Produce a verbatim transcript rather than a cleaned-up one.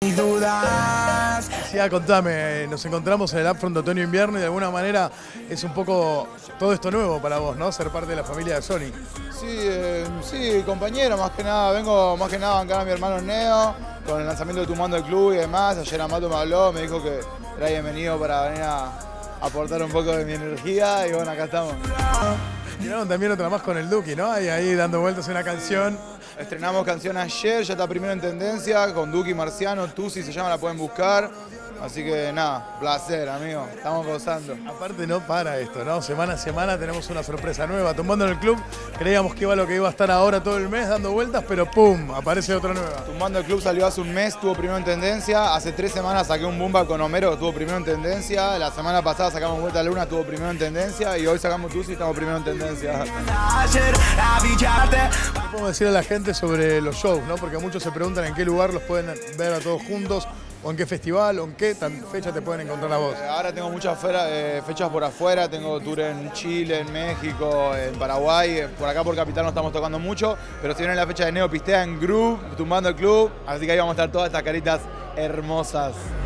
dudas. Sí, ah, contame, nos encontramos en el Upfront de otoño-invierno y de alguna manera es un poco todo esto nuevo para vos, ¿no? Ser parte de la familia de Sony. Sí, eh, sí, compañero, más que nada, vengo más que nada a bancar a mi hermano Neo, con el lanzamiento de Tumbando el Club y demás. Ayer Amato me habló, me dijo que era bienvenido para venir a aportar un poco de mi energía y bueno, acá estamos. Tiraron también otra más con el Duki, ¿no? Ahí, ahí dando vueltas una canción. Estrenamos canción ayer, ya está primero en tendencia, con Duki Marciano, Tusi se llama, la pueden buscar. Así que nada, placer, amigo, estamos gozando. Aparte no para esto, ¿no? Semana a semana tenemos una sorpresa nueva. Tumbando en el Club, creíamos que iba lo que iba a estar ahora todo el mes dando vueltas, pero ¡pum! Aparece otra nueva. Tumbando el Club salió hace un mes, estuvo primero en tendencia. Hace tres semanas saqué un Bumba con Homero, estuvo primero en tendencia. La semana pasada sacamos Vuelta a la Luna, estuvo primero en tendencia. Y hoy sacamos Tusi y estamos primero en tendencia. ¿Qué podemos decir a la gente sobre los shows, no? Porque muchos se preguntan en qué lugar los pueden ver a todos juntos, o en qué festival, o en qué fecha te pueden encontrar a vos. Eh, ahora tengo muchas fera, eh, fechas por afuera, tengo tour en Chile, en México, en Paraguay. Eh, por acá por Capital no estamos tocando mucho, pero si viene la fecha de Neo Pistea en Groove, Tumbando el Club, así que ahí vamos a estar todas estas caritas hermosas.